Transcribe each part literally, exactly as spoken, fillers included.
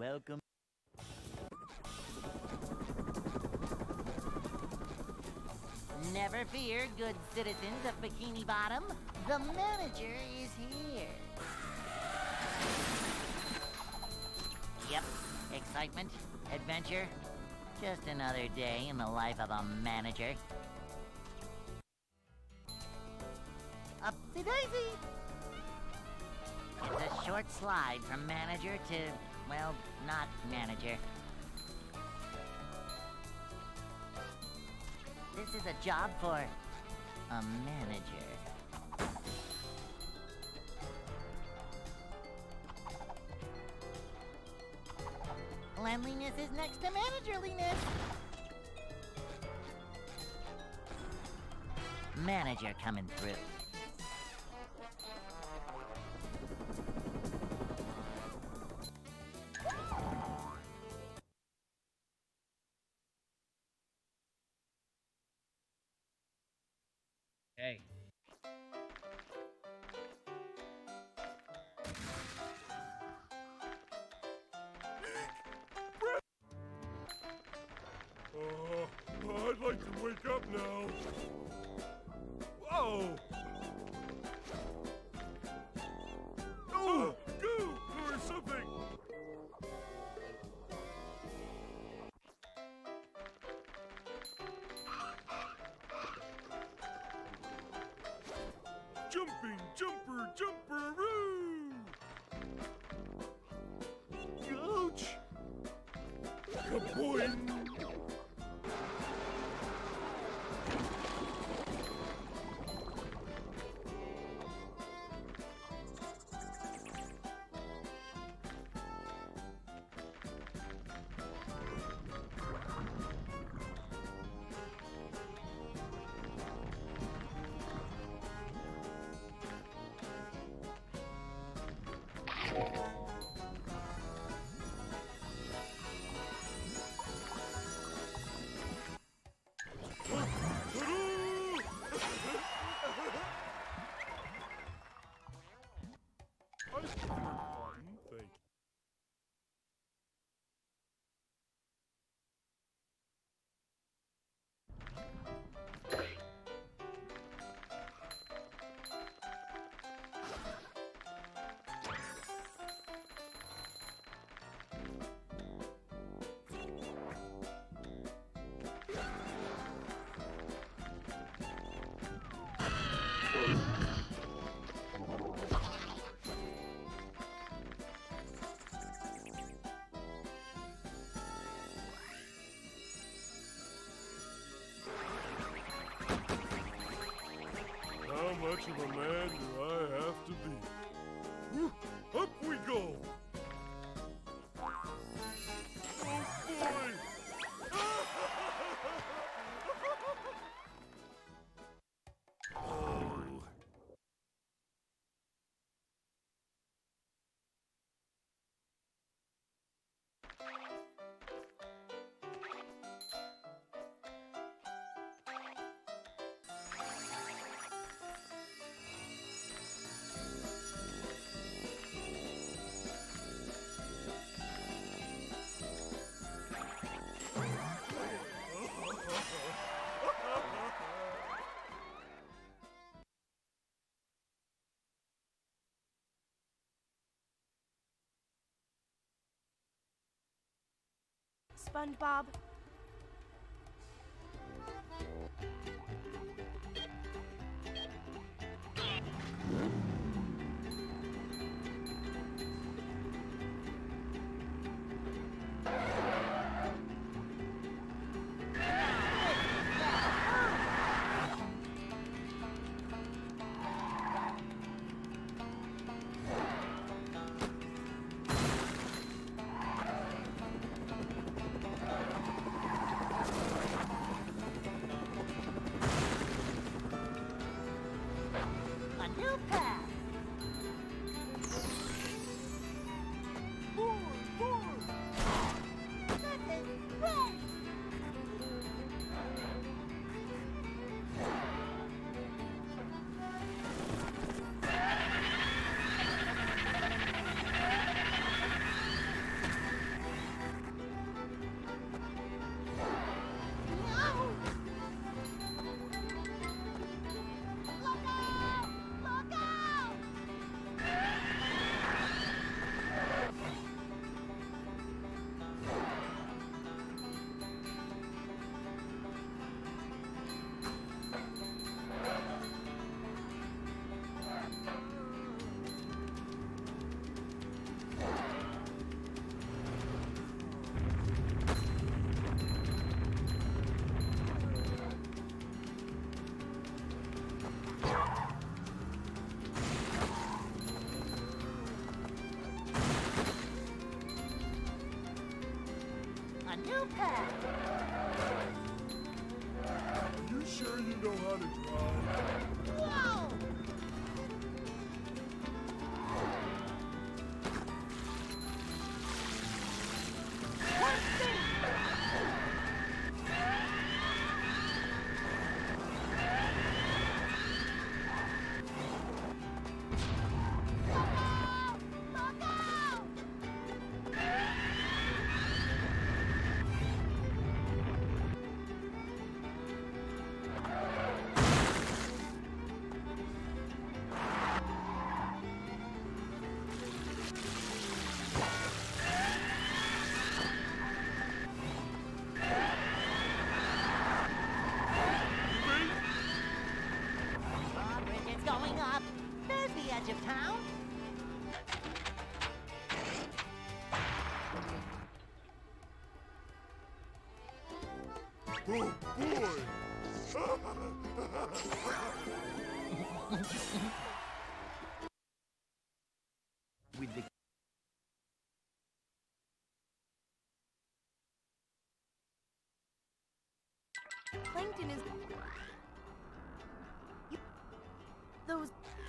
Welcome. Never fear, good citizens of Bikini Bottom. The manager is here. Yep, excitement, adventure. Just another day in the life of a manager. Upsy daisy! It's a short slide from manager to, well, not manager. This is a job for a manager. Cleanliness is next to managerliness. Manager coming through. Hey. Oh, I'd like to wake up now. Whoa! Oh, go or something. Jumping, jumper, jumperoo! Ouch! Kaboing! How much of a man do I have to be? Woo, up we go! Oh boy! Oh. SpongeBob. a new pet. You sure you know how to drive? Whoa! Going up. There's the edge of town. Oh, boy! With the Plankton is... You... Those...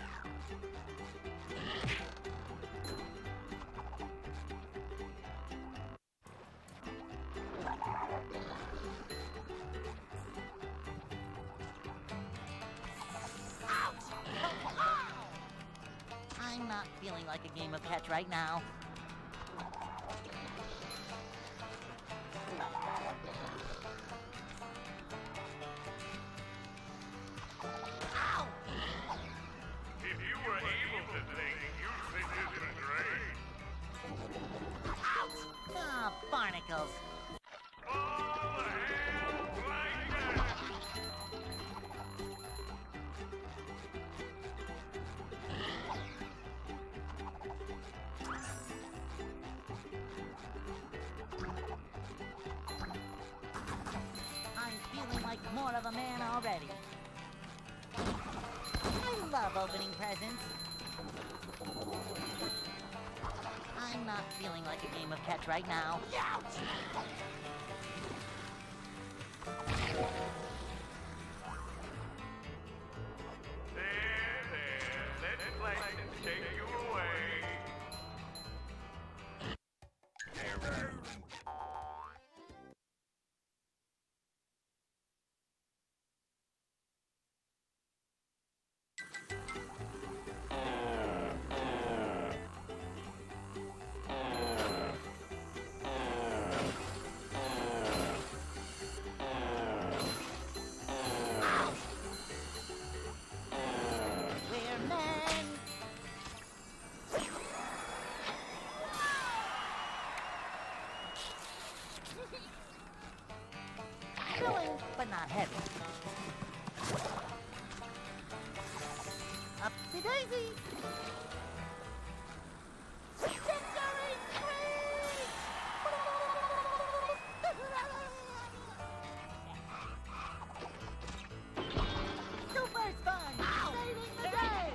I'm not feeling like a game of catch right now. Ow! If you were able to think, you'd think this was great. Ah, barnacles. All hands like that! I'm feeling like more of a man already. I love opening presents. I'm not feeling like a game of catch right now. Ouch! There, there, let Plankton take you away. We're men. Filling, but not heavy. Upsy daisy. Victory screech! Super Sponge, saving the day!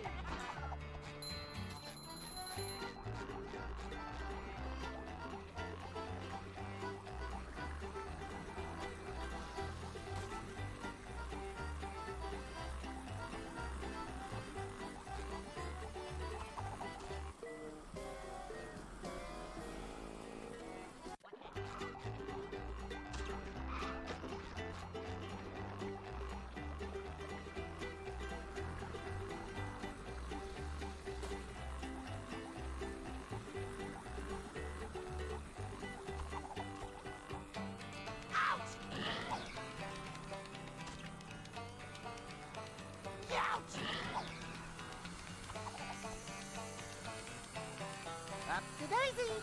Up to Daisy!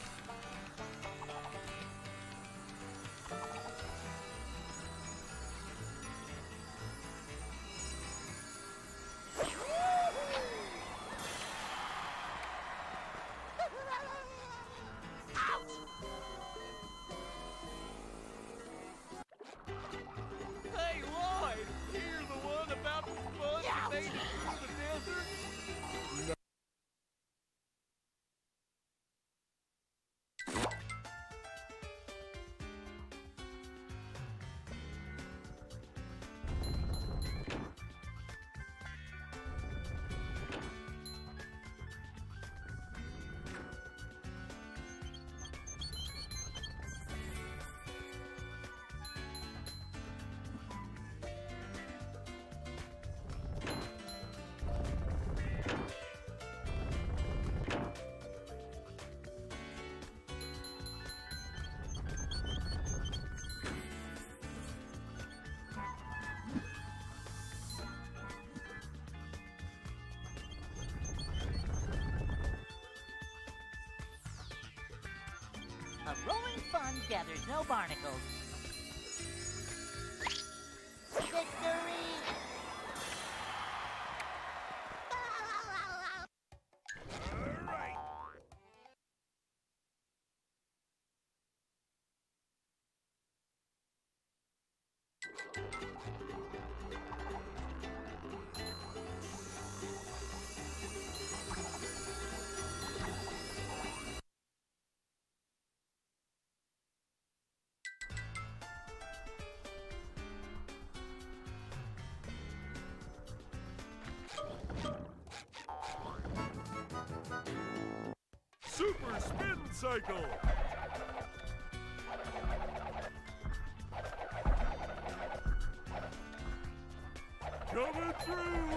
Hey, Lloyd! You're the one about the sponge that made it through the desert? one gathers no barnacles. Victory! Super spin cycle! Coming through!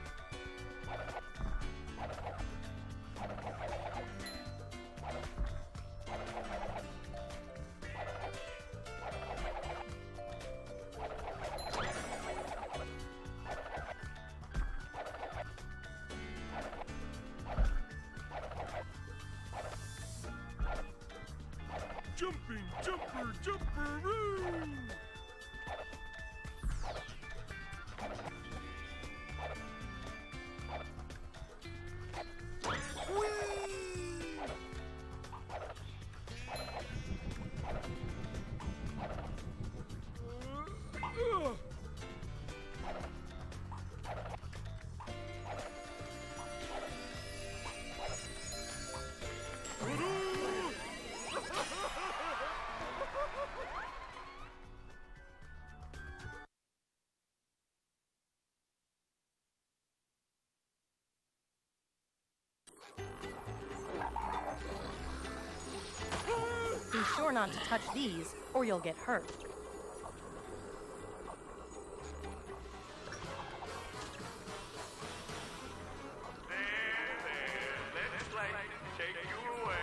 Jumping jumper jumperoo! Be sure not to touch these, or you'll get hurt. There, there, let Plankton take you away.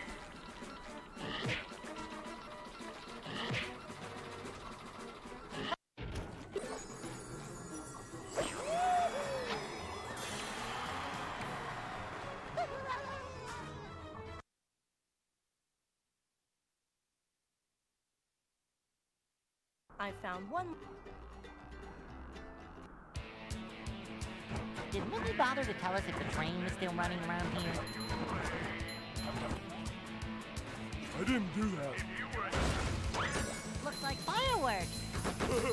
I found one. Did Mindy bother to tell us if the train was still running around here? I didn't do that. Looks like fireworks!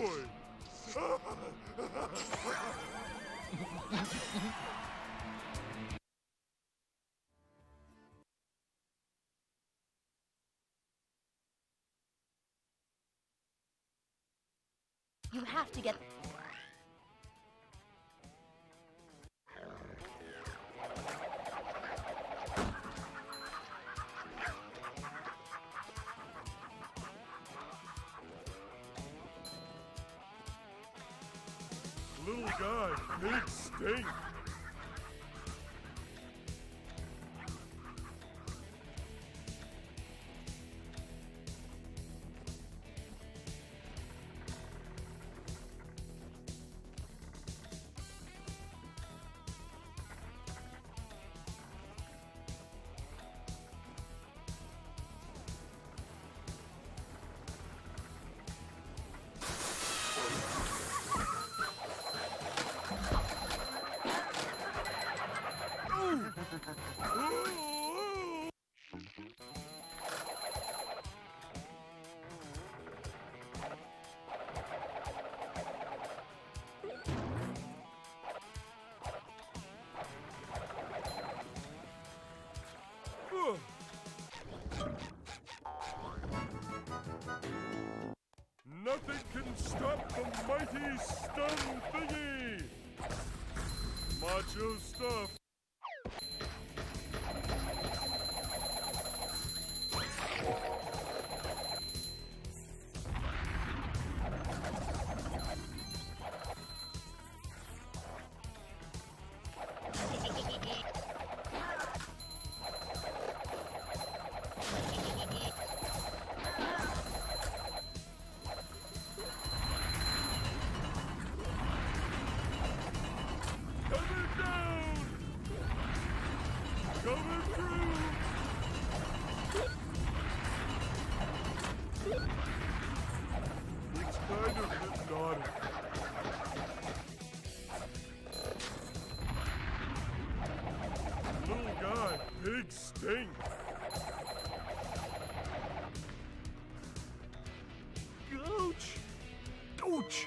boy! You have to get... Little guy, big stink. Nothing can stop the mighty stun thingy! Macho stuff. Coming through! It's kind of hypnotic. Little guy, big stink. Ouch! Ouch!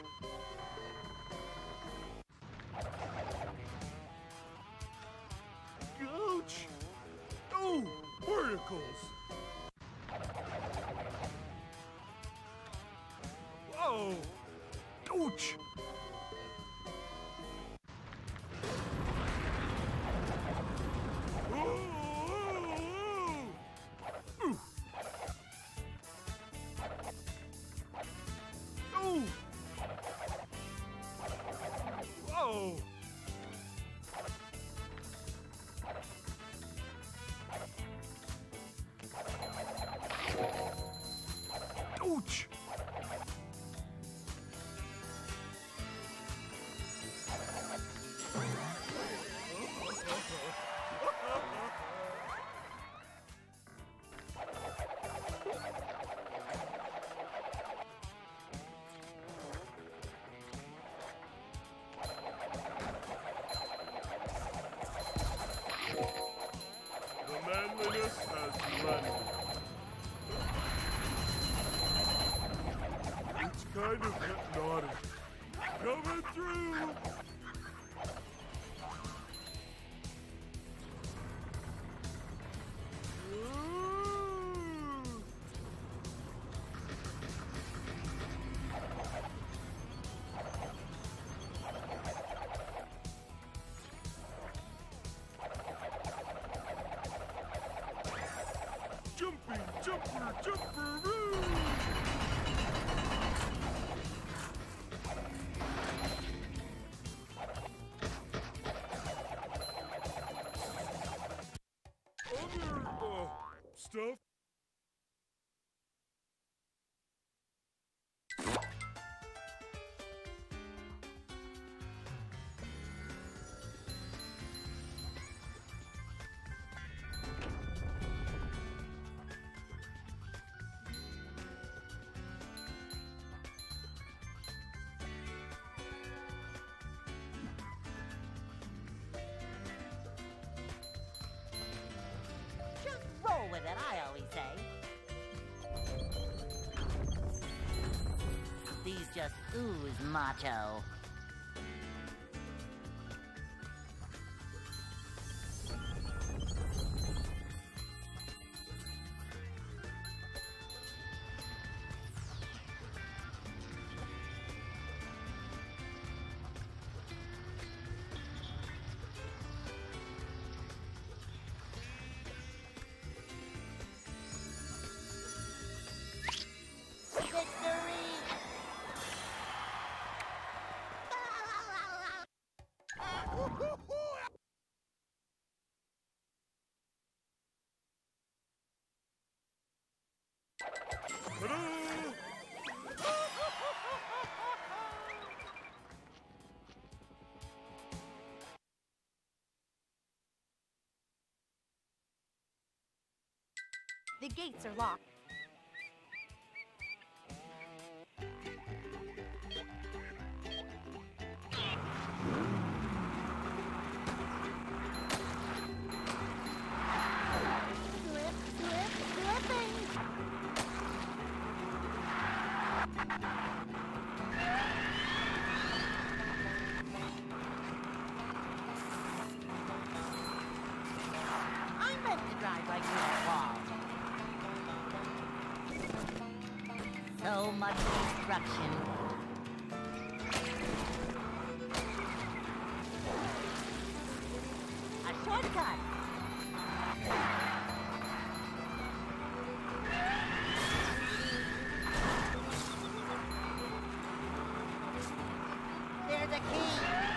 Ouch! Oh, particles! Whoa! Ouch! Whoa! Ouch! The manliness has landed. It's kind of hypnotic. Coming through! Jumping, jumper, jumper-oo! Other, uh, stuff? Just roll with it, I always just ooze macho. The gates are locked. Slip, slip, slipping. I meant to drive like real balls. So much destruction. A shortcut. There's a key.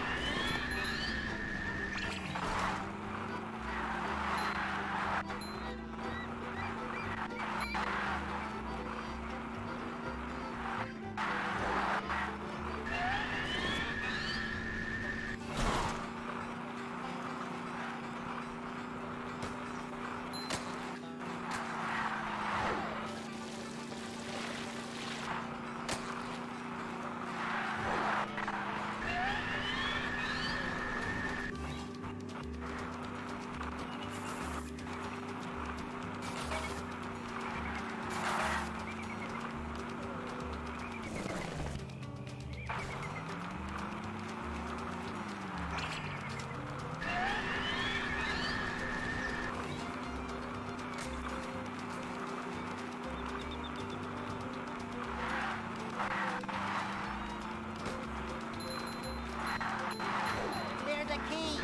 There's a key.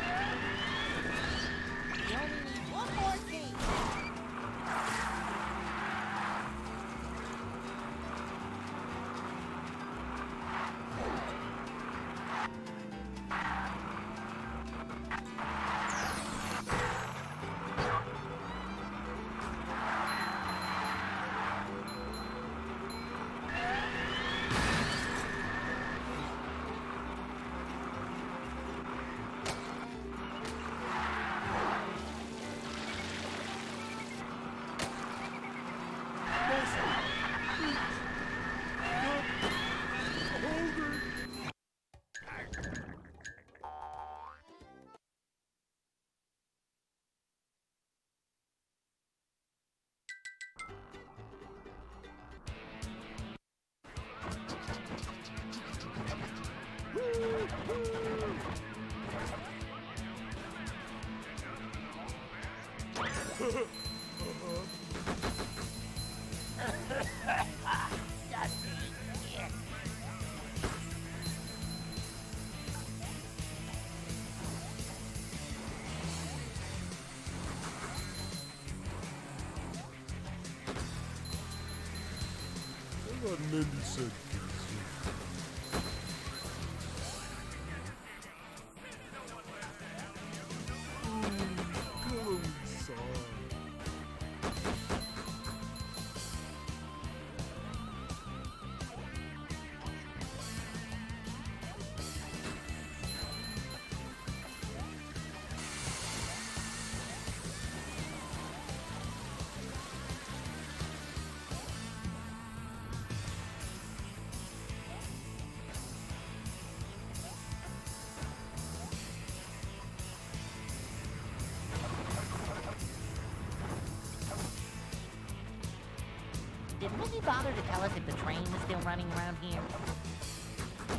You only need one more key. I thought Mindy said Did Mindy bother to tell us if the train was still running around here?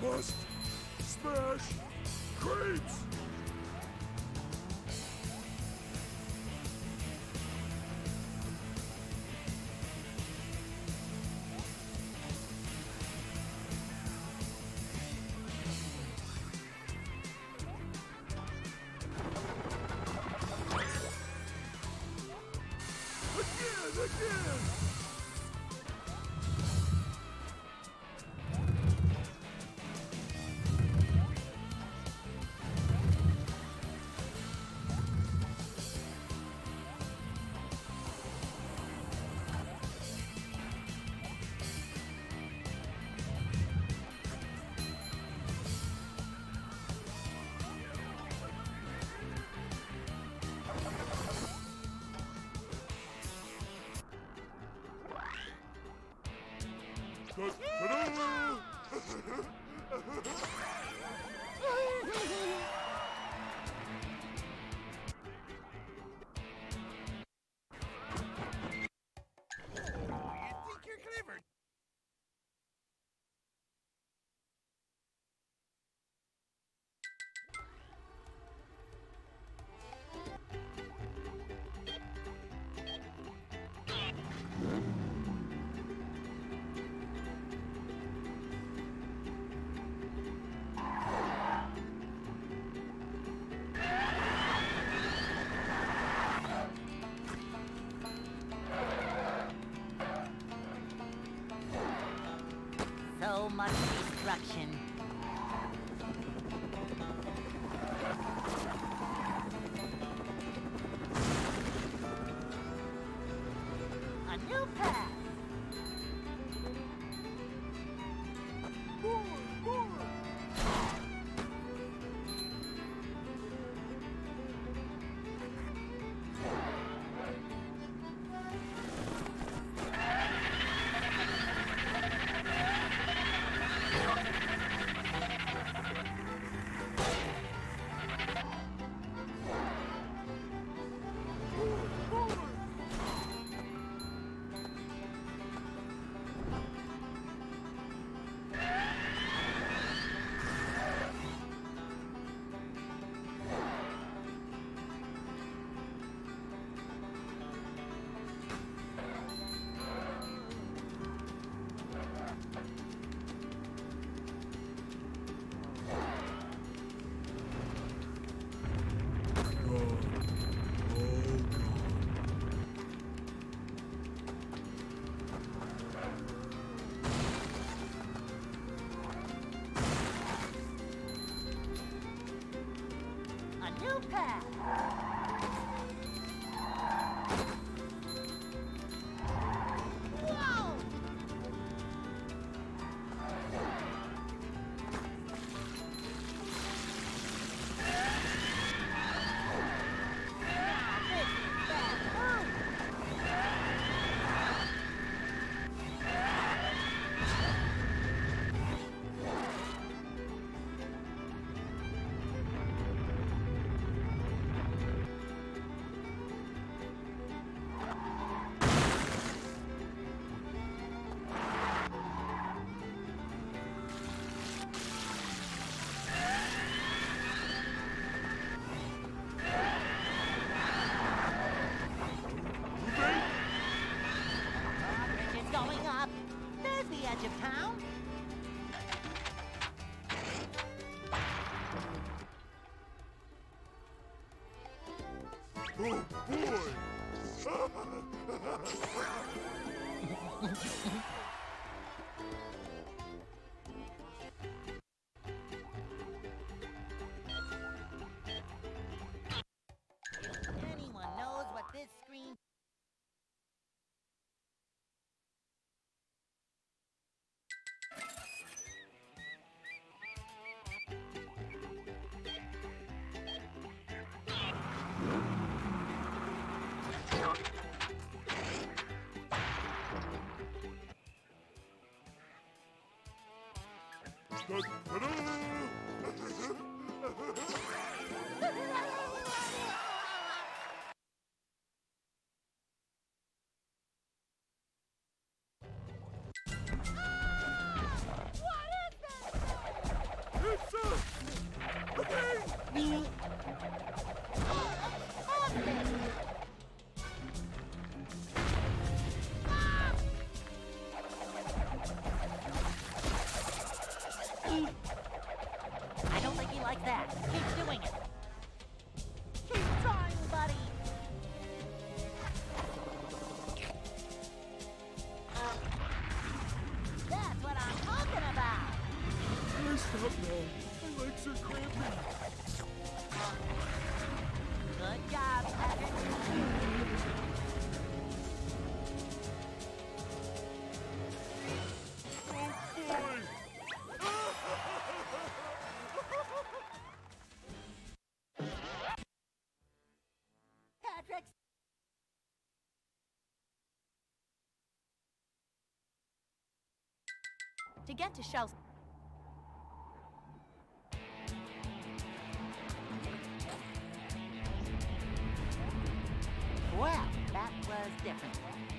must smash crates! Again, again! Ta-da! You think you're clever? So much destruction. A new path. More, more! A new path. Whoa! Bridge is going up. There's the edge of town. Oh boy! Anyone knows what this screen... What is this? Like that. Keep doing it. Keep trying, buddy. That's what I'm talking about. I stop now. My legs are cramping. Good job, Patrick. Patrick. To get to Shell's... Well, that was different.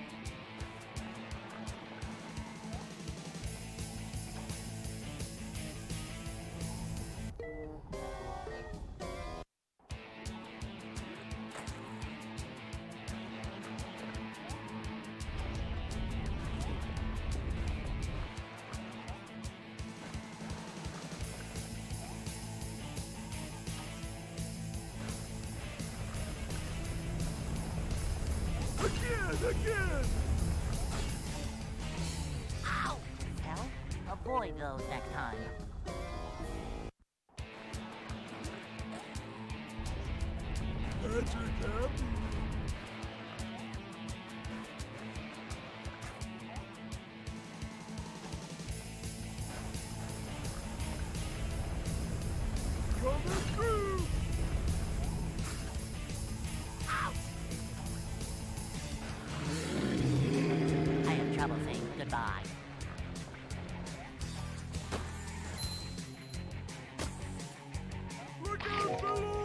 Again, again! Ow! Well, avoid those next time. Patrick, happy. Coming through! I have trouble saying goodbye. Look out, fellow!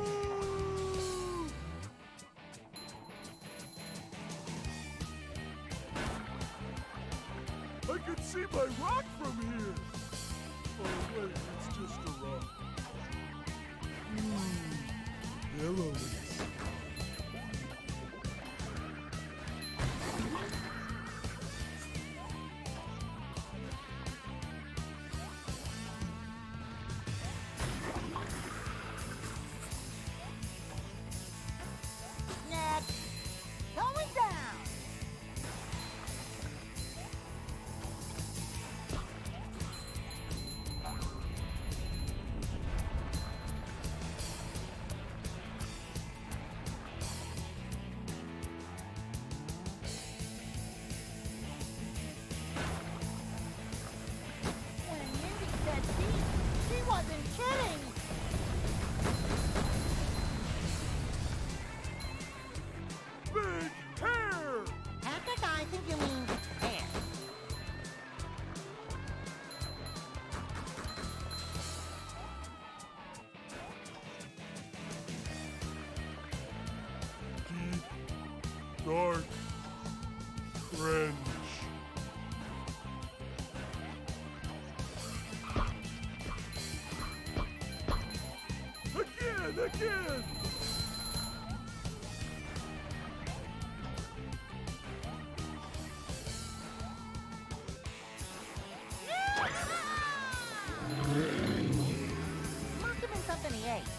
I can see my rock from here. Oh, wait, it's just a rock. Hmm. Hello. Next. Going down. When Mindy said deep, she wasn't kidding. Big hair! Patrick, I think you mean hair. Deep, dark, cringe. Again, again! Must have been something he ate.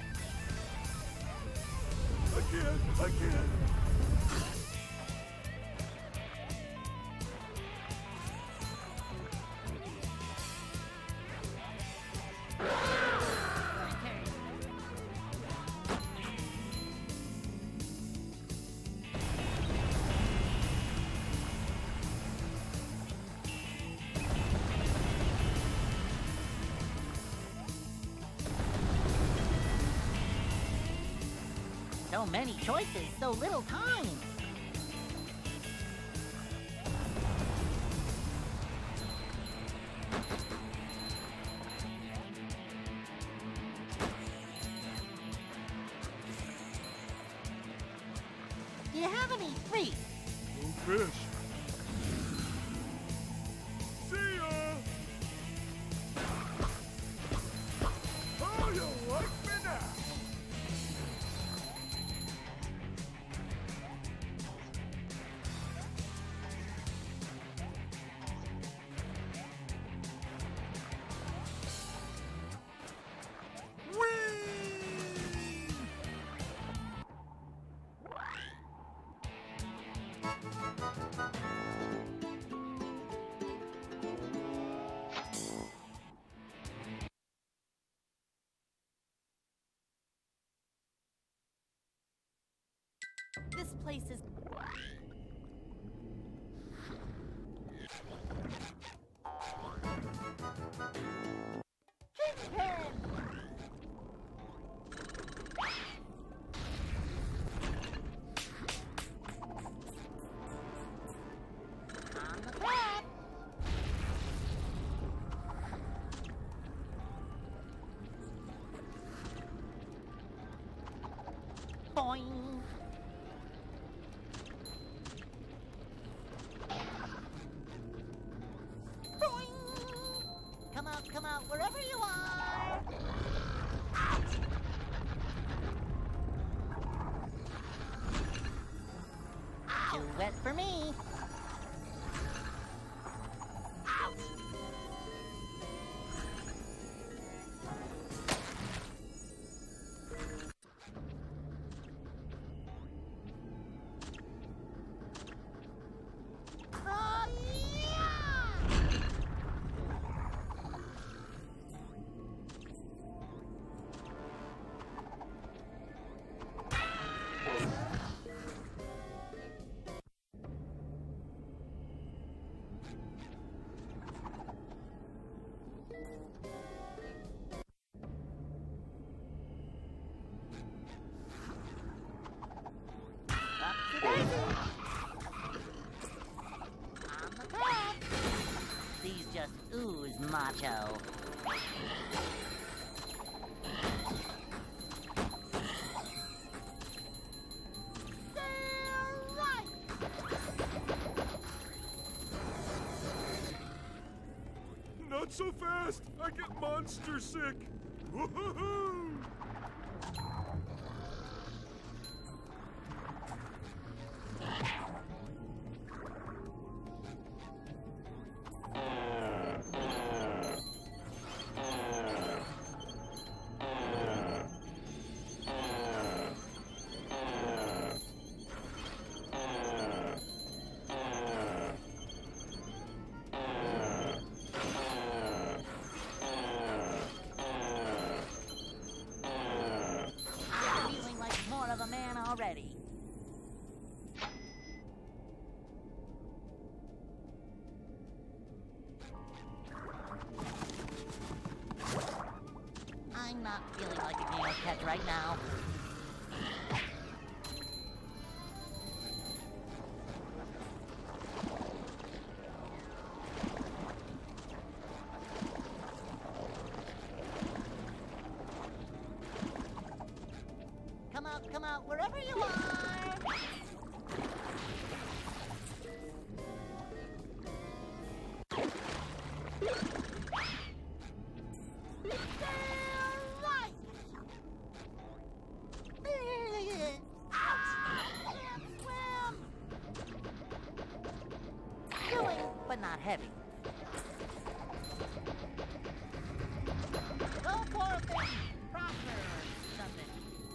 Again, again! So many choices, so little time. Do you have any free? No fish. See ya! Oh, you like me now? place is... Boing! Boing! Come out, come out, wherever you are! Too wet for me! On the back. These just ooze macho. They're right. Not so fast! I get monster sick! Woohoo! Feeling like more of a man already. I'm not feeling like a game of catch right now. Come out, come out, wherever you are! They're right. Can't swim. Doing, but not heavy. Go for it, then. Prosper, something.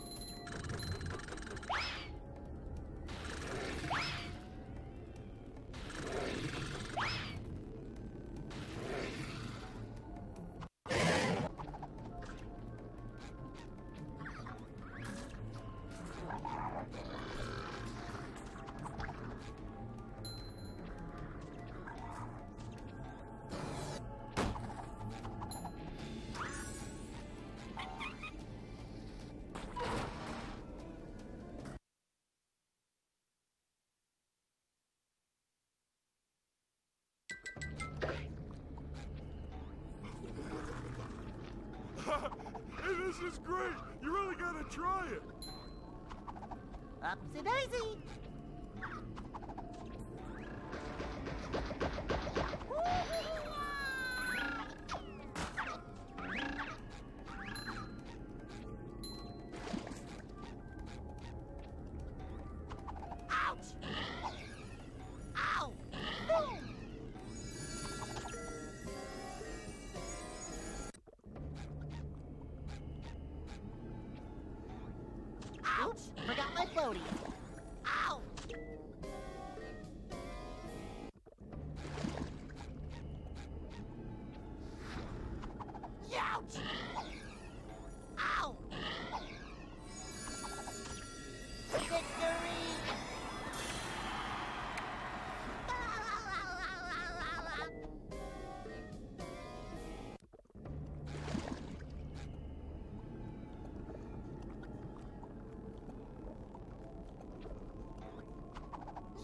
Hey, this is great! You really gotta try it! Upsy daisy! Ouch. Ow. Boom. Oops, forgot my floaty. Ow. Youch. Ow. Victory!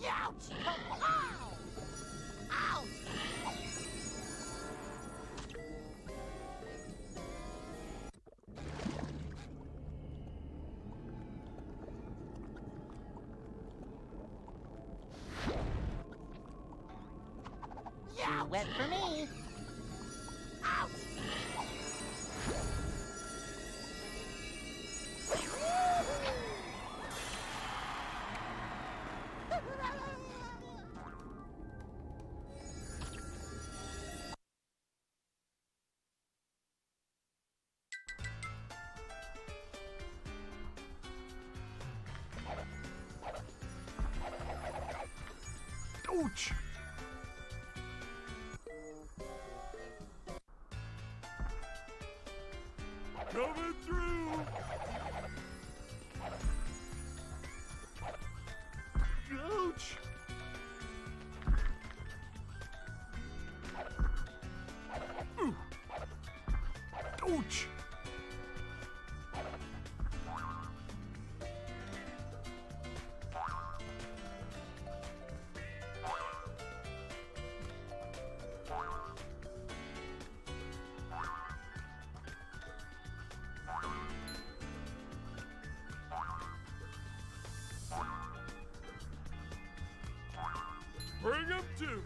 Ouch! Ow! Ouch! Too wet for me. Ouch! Ouch! Coming through! Ouch! Ooh. Ouch! Bring him to me!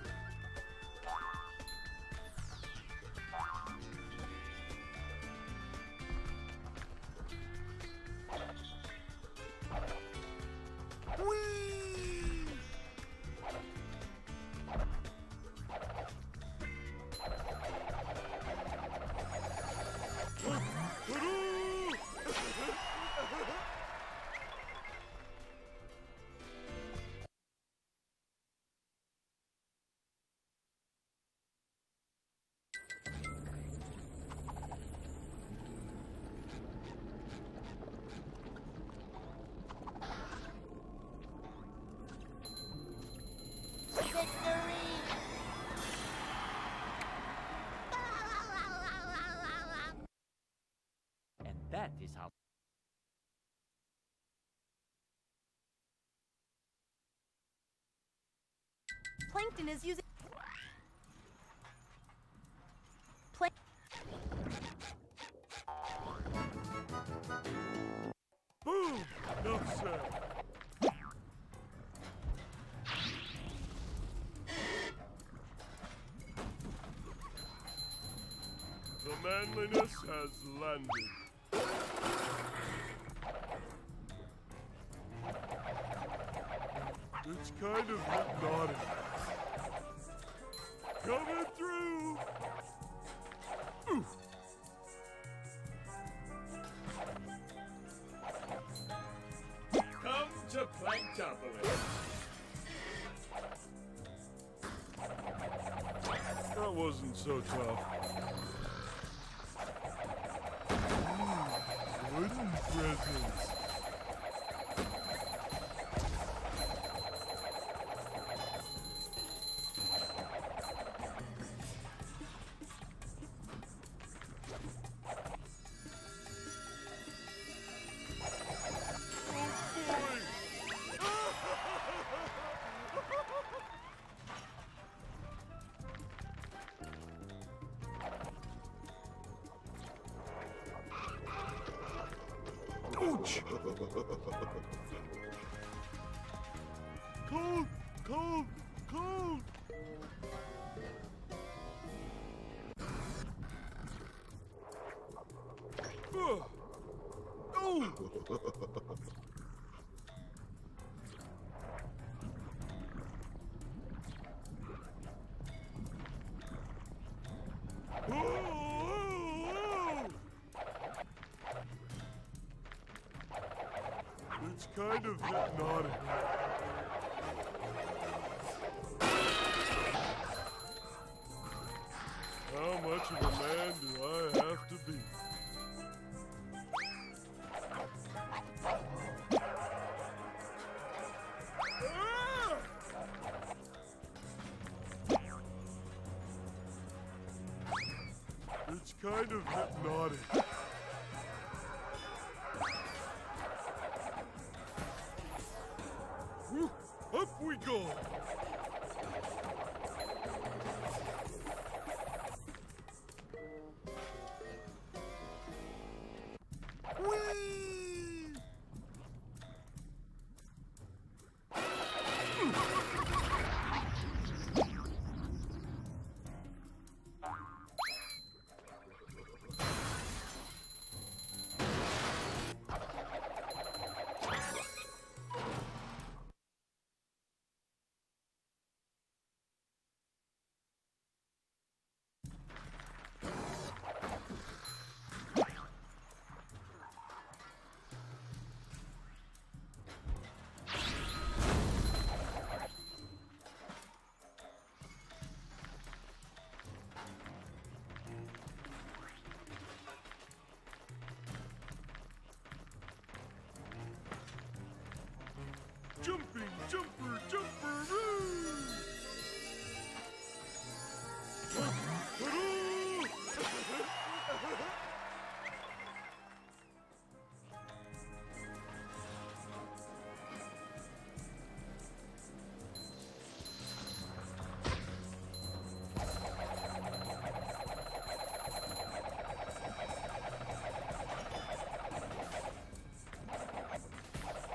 Whee! And that is how. Plankton is using... Plank... Boom! Enough said. The manliness has landed. It's kind of hypnotic. Coming through! Ooh. Come to Planktopolis. That wasn't so tough. Ooh, wooden presents. Ouch! Cold, cold, cold! Ugh. Oh! It's kind of hypnotic. How much of a man do I have to be? Ah! It's kind of hypnotic. Whew, up we go!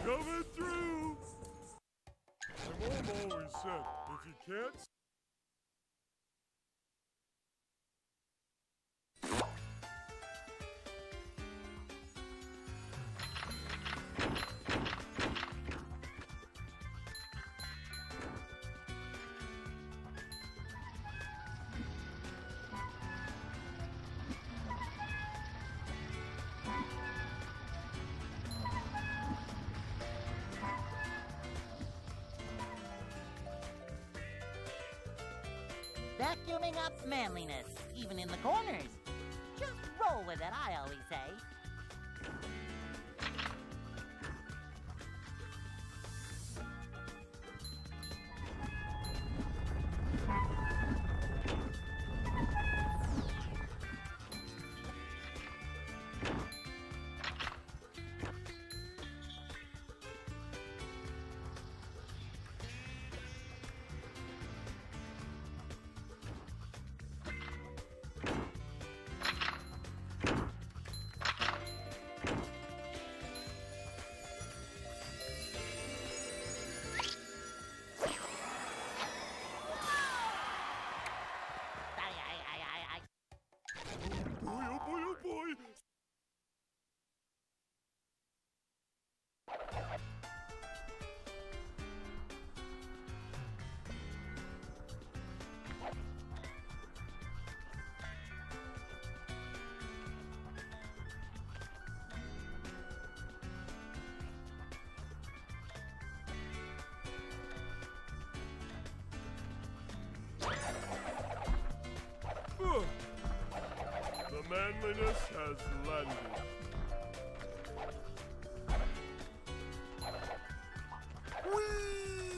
Coming through! My mom always said, if you can't... Vacuuming up manliness, even in the corners. Just roll with it, I always say. Boy, oh boy, oh boy! Ugh. The manliness has landed. Whee!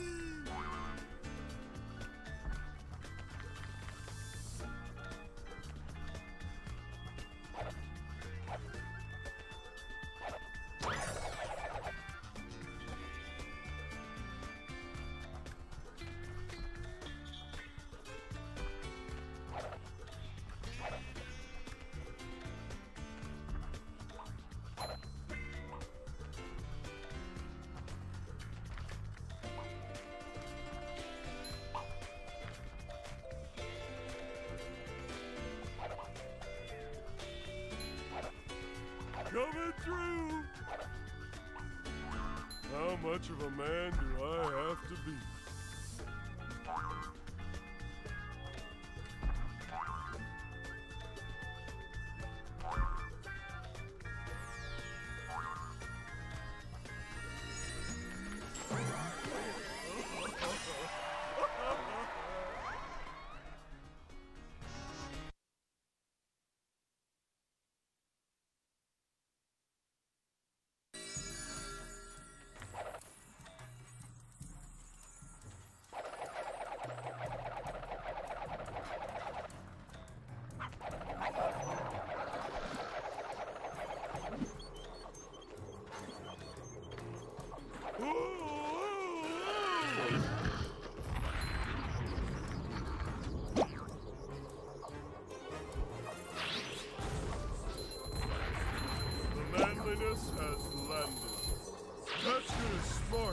Coming through! How much of a man do I have to be? Manliness has landed. That's good, smart.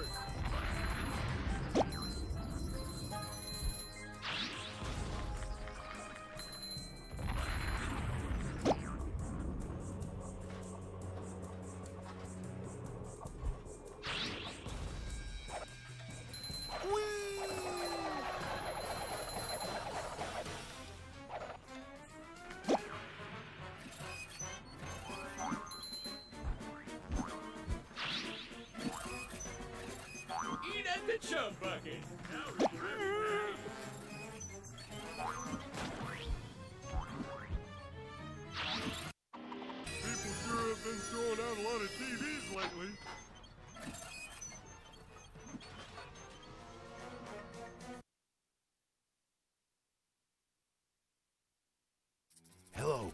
The chum bucket. People sure have been throwing out a lot of T Vs lately. Hello.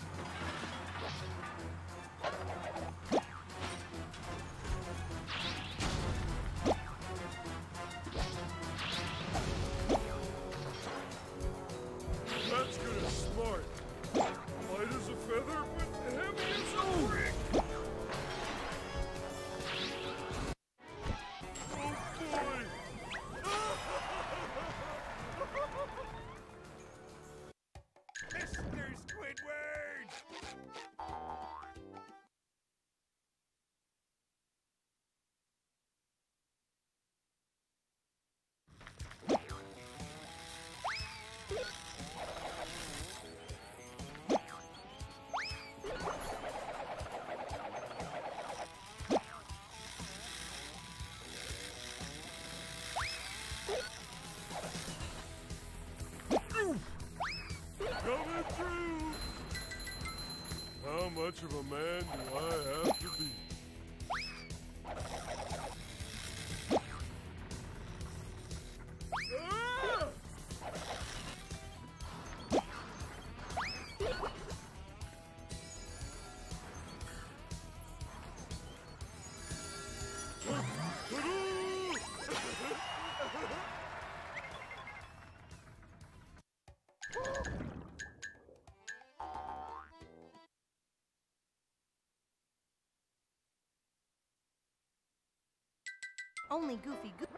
That's good and smart. Light as a feather, but heavy as a brick. much of a man do I have to be? Ah! Only Goofy Goo.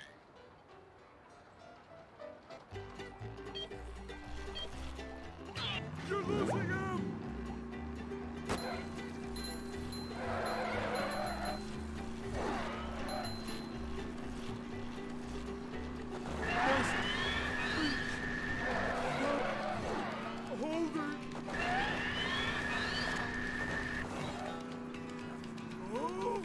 You're losing him! Hold her! Oh!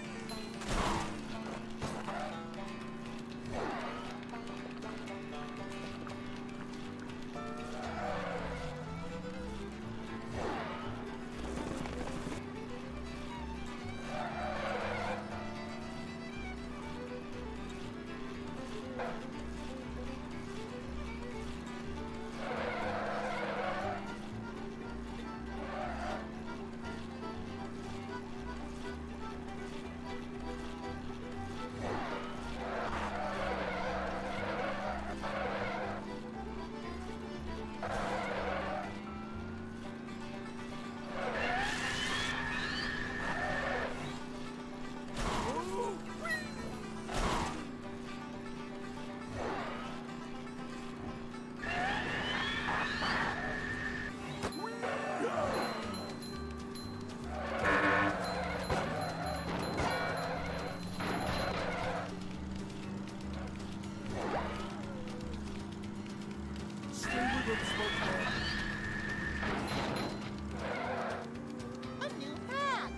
A new hat.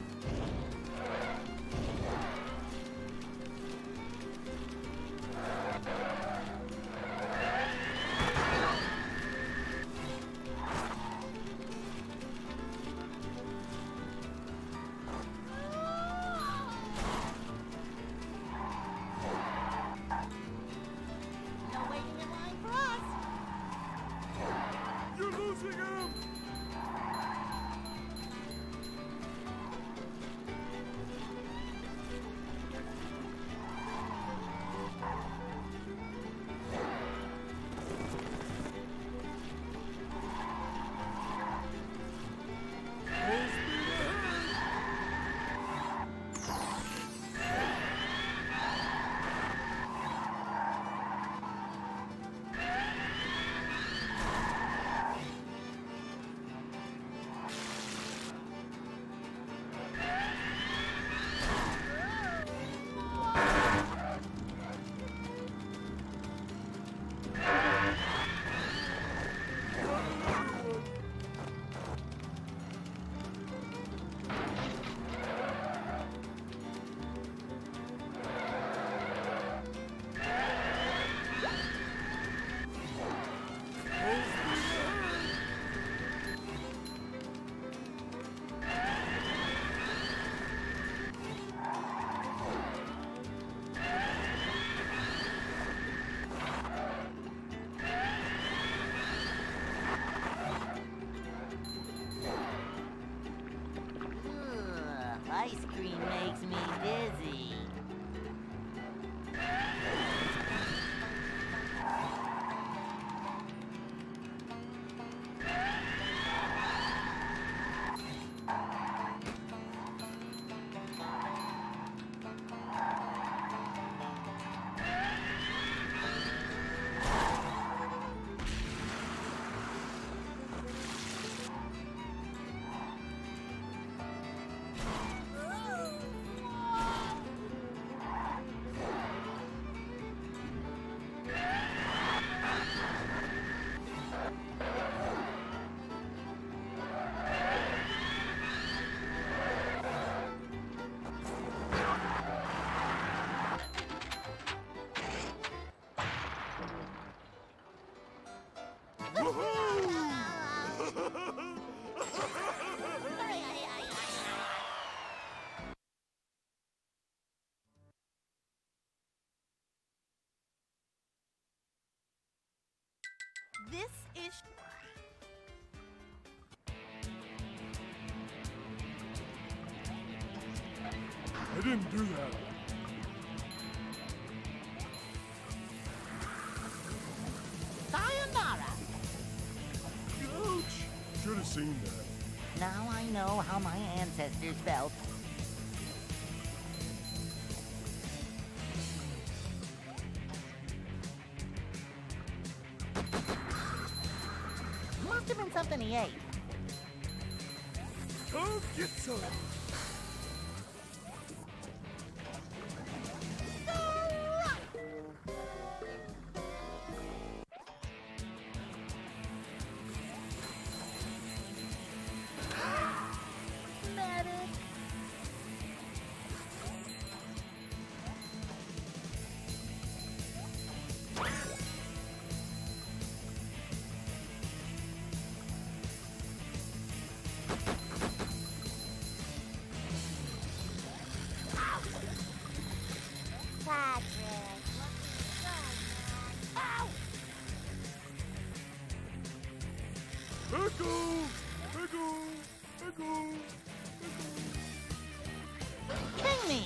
No waiting in line for us. You're losing him! Full speed ahead! Ugh, ice cream makes me dizzy. This is... I didn't do that. Sayonara! Ouch! Should have seen that. Now I know how my ancestors felt. Must have been something he ate. Come get some. Pickle! Pickle! Pickle! King me!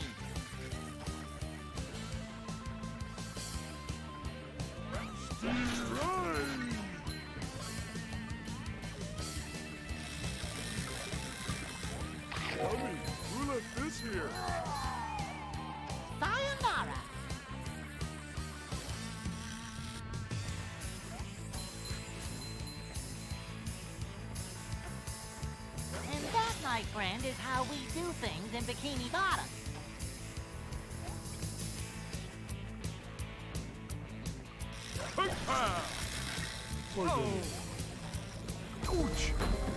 Right. Mommy, who left this here? Sayonara! And that, my friend, is how we do things in Bikini Bottom. Oh. Ouch!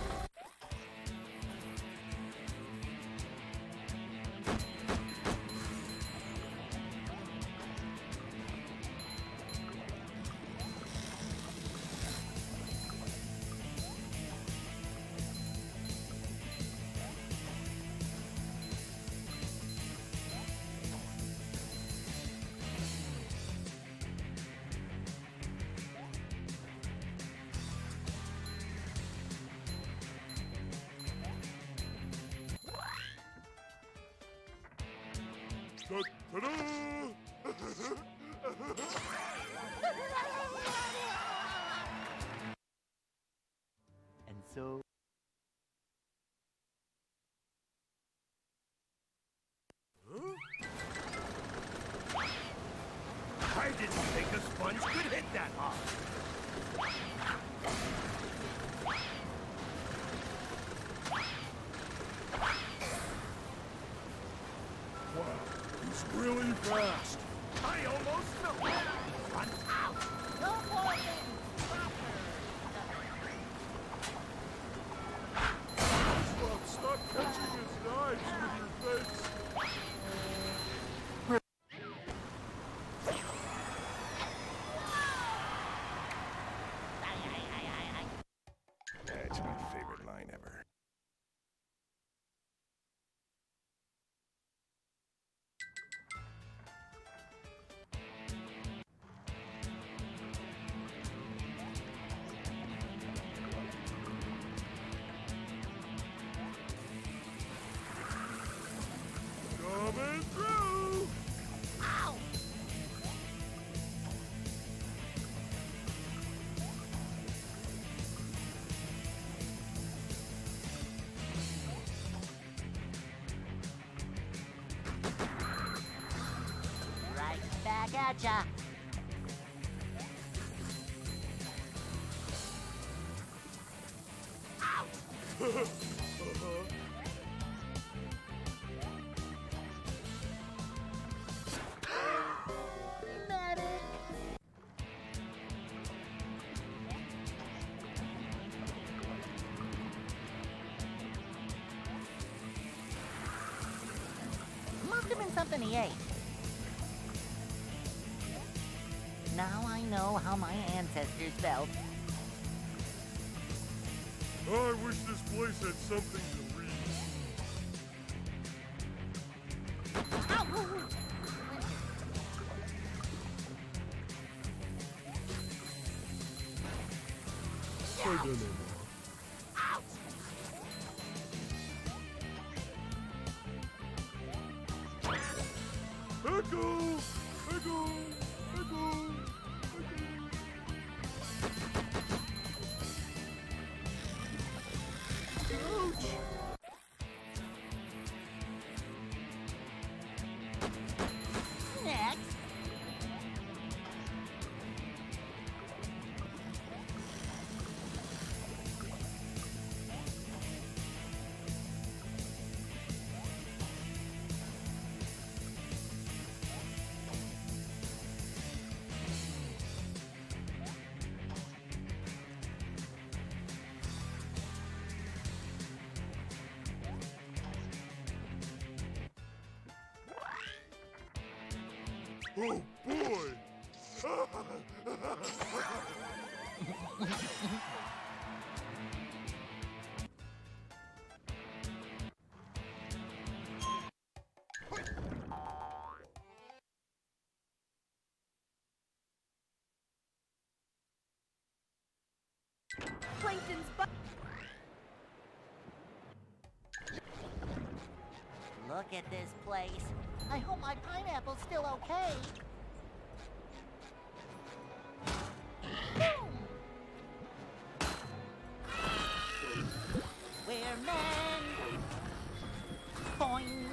Ta-da! And so... Huh? I didn't think a sponge could hit that hard. Wow, he's really fast. I almost know it. Run out! No more things. SpongeBob, stop catching his knives with your face. That's my favorite line ever. Coming through! Ow! Right back at ya. Medic. Must have been something he ate. Now I know how my ancestors felt. I wish this place had something to read. Ow! no, no, no. Echo! Echo! Echo! Ouch! Next. Oh, boy! Plankton's bu- Look at this place. I hope my pineapple's still okay. Boom! We're men. Boing.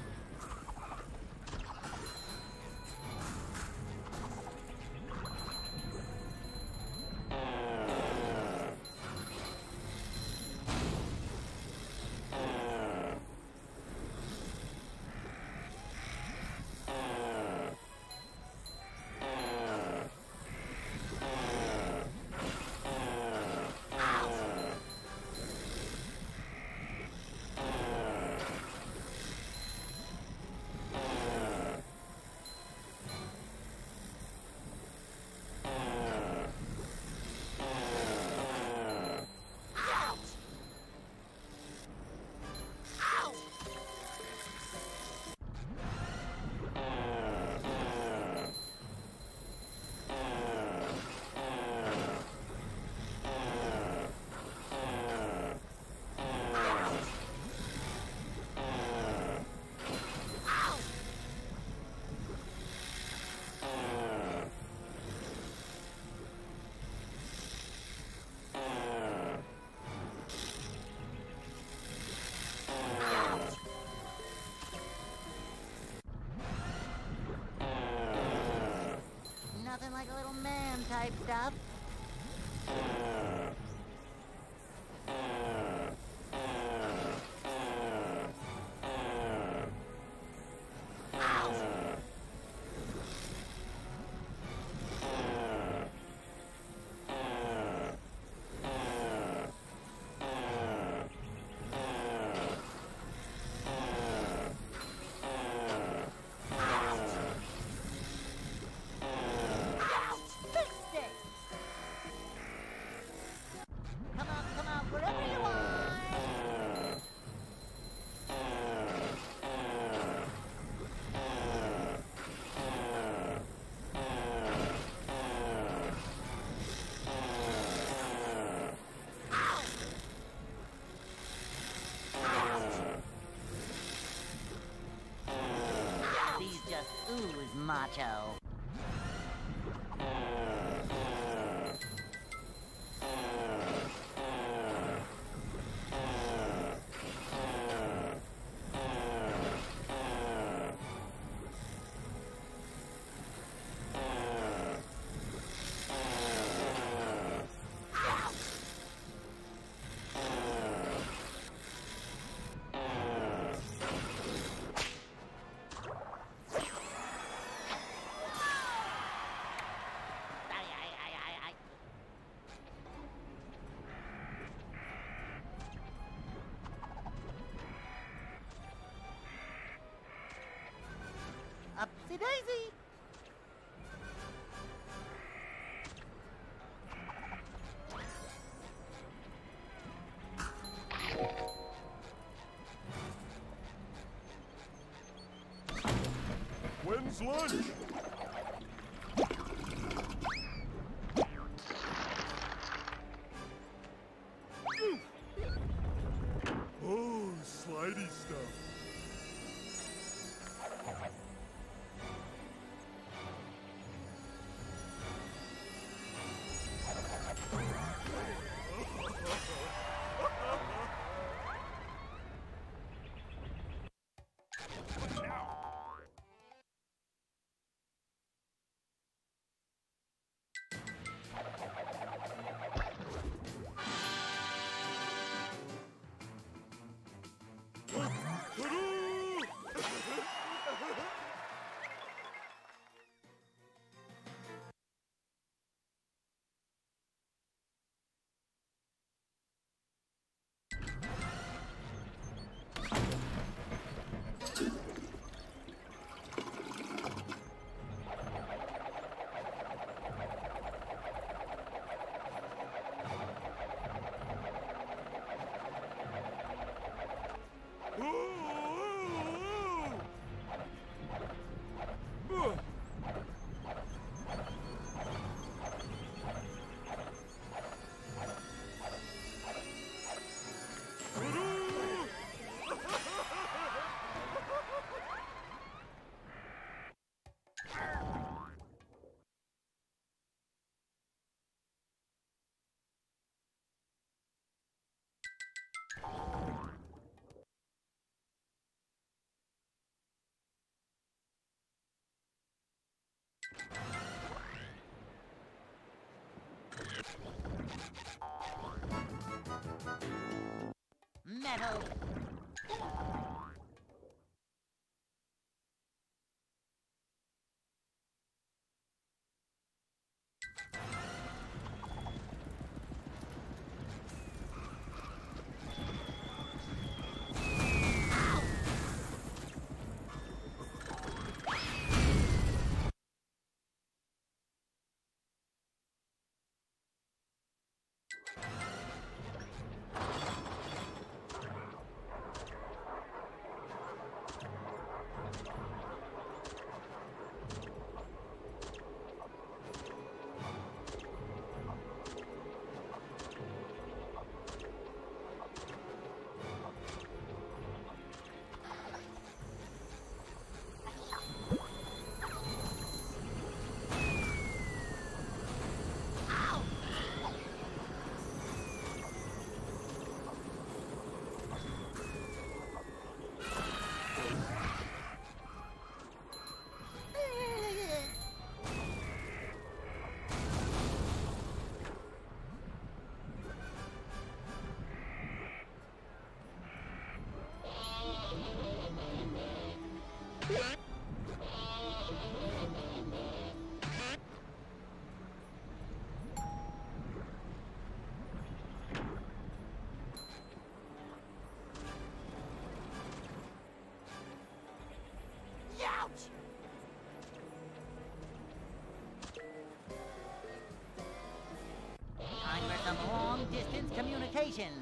Nothing like a little man type stuff. Come on, come on, wherever you are. These just ooze macho. Upsy daisy. When's lunch? come. Metal. Time for some long-distance communications.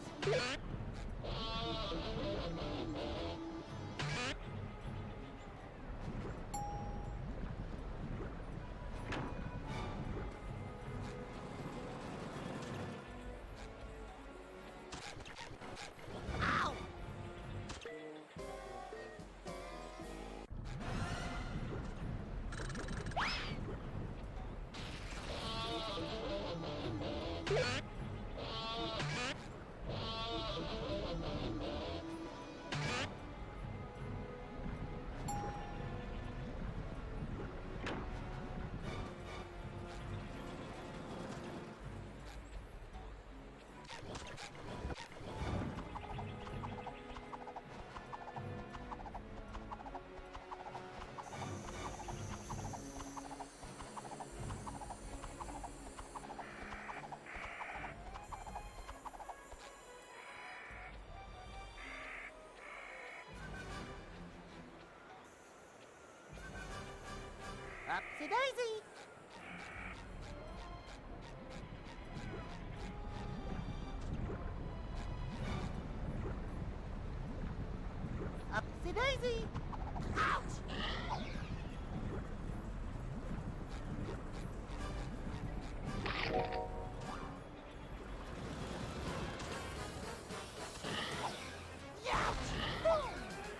Upsy daisy! Upsy daisy! Ouch! Youch!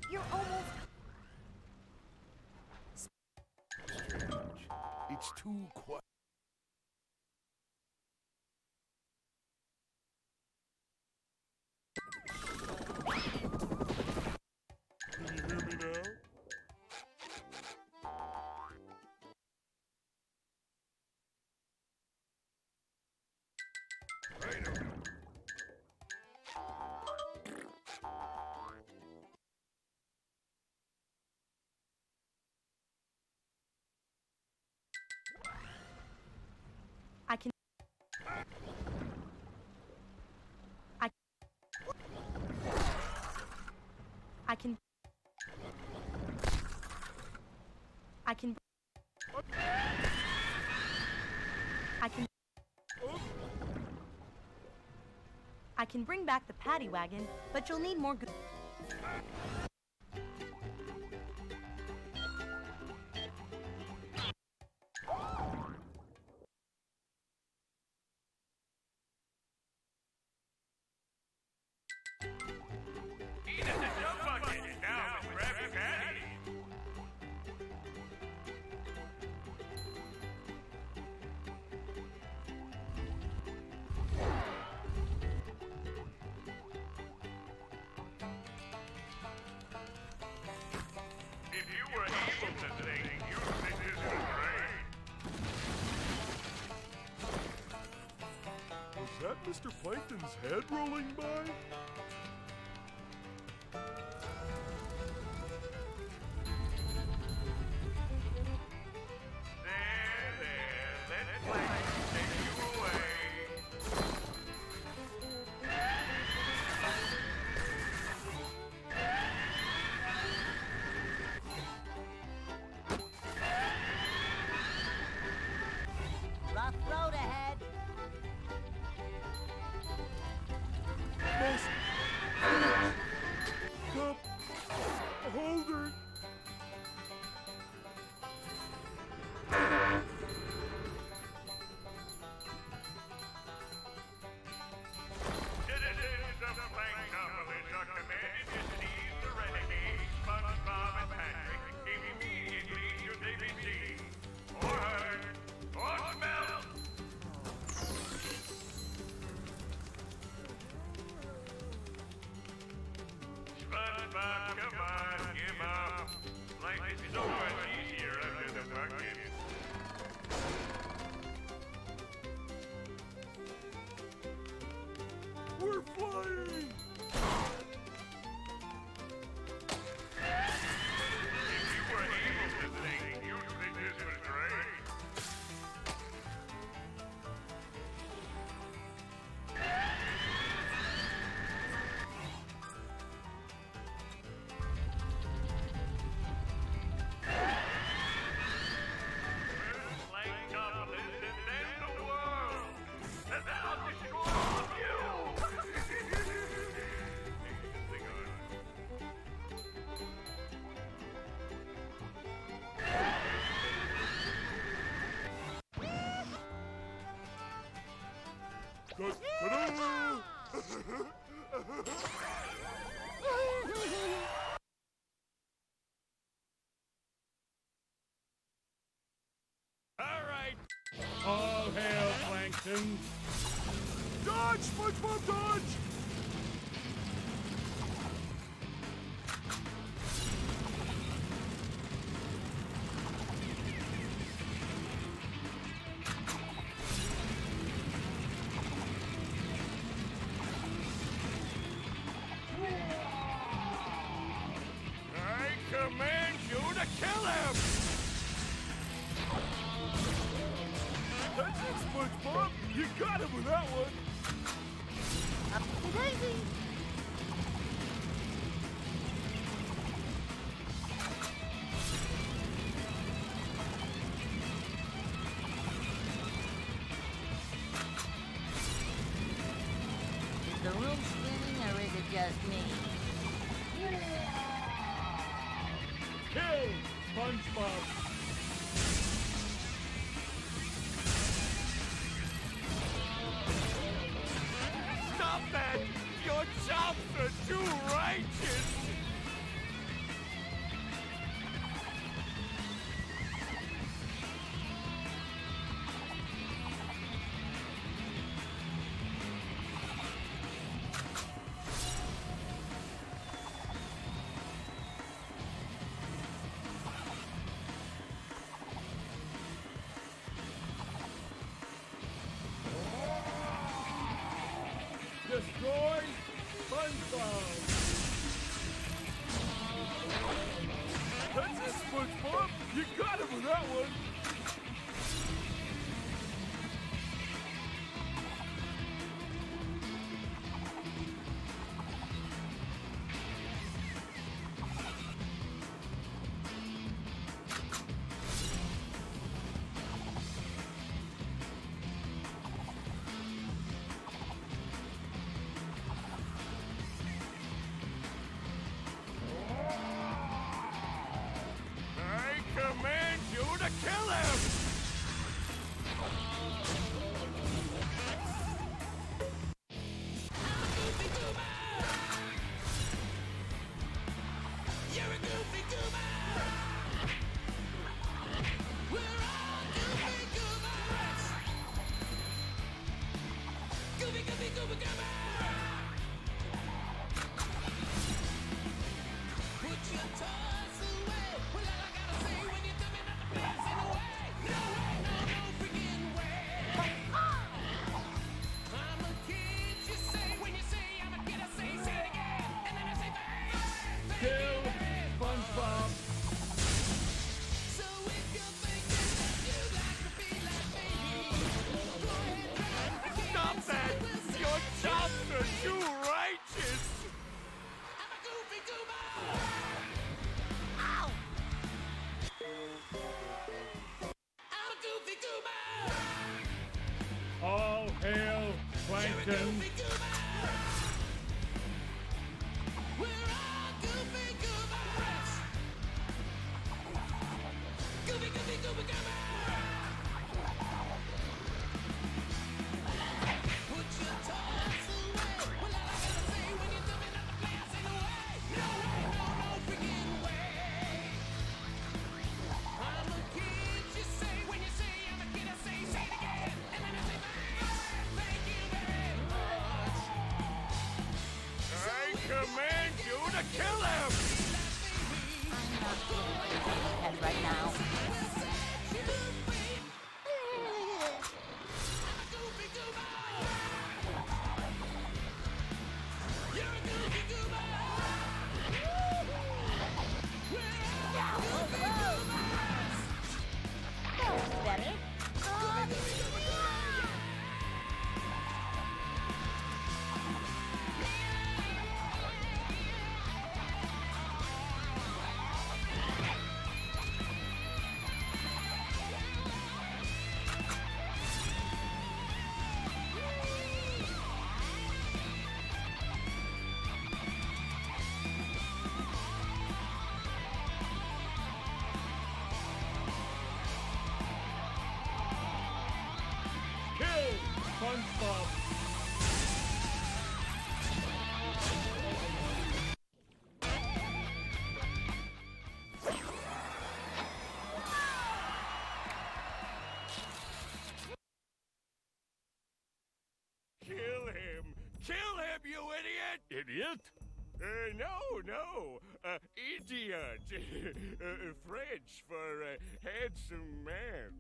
You're almost... Strange. It's too quiet. Can you hear me now? I can... I... I can... I can... I can... I can bring back the paddy wagon, but you'll need more... Go Is that Mister Plankton's head rolling by? There, there, let Plankton take you away. Rough road ahead. Must... Cup... Holder... Citizens of Planktopolis are commanded to seize the renegades, SpongeBob and Patrick, immediately should they be seen, or heard, or smelled. SpongeBob, come on, give up. Life is so much easier under the bucket. We're flying! If you were able to think, you'd think this was great. Planktopolis and then the world, and then I'll destroy all of you. Hang on. Good. Ta-da! All right. All hail, Plankton. Dodge, SpongeBob, dodge! I command you to kill him! That's it, SpongeBob! You got him with that one! Up to Daisy. Is the room spinning or is it just me? Kill SpongeBob! Stop that! Your chops are too righteous! Kill him! I'm not feeling pet right now. Better. Kill SpongeBob. Kill him! Kill him, you idiot! Idiot? Uh, no, no. Uh, idiot. uh, French for uh, handsome man.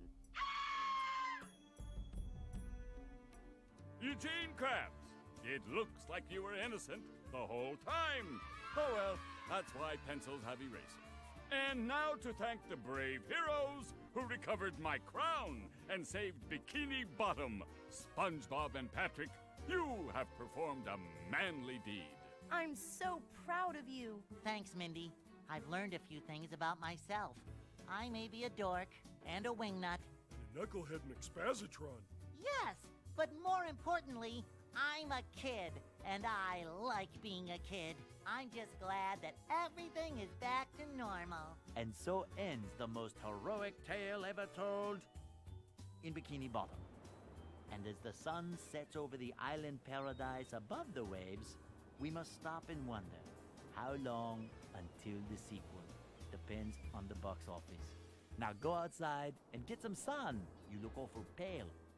Eugene Krabs, it looks like you were innocent the whole time. Oh well, that's why pencils have erasers. And now to thank the brave heroes who recovered my crown and saved Bikini Bottom, SpongeBob and Patrick, you have performed a manly deed. I'm so proud of you. Thanks, Mindy. I've learned a few things about myself. I may be a dork and a wingnut. The Knucklehead McSpazatron. Yes, but more importantly, I'm a kid, and I like being a kid. I'm just glad that everything is back to normal. And so ends the most heroic tale ever told in Bikini Bottom. And as the sun sets over the island paradise above the waves, we must stop and wonder, how long until the sequel? Depends on the box office. Now go outside and get some sun. You look awful pale.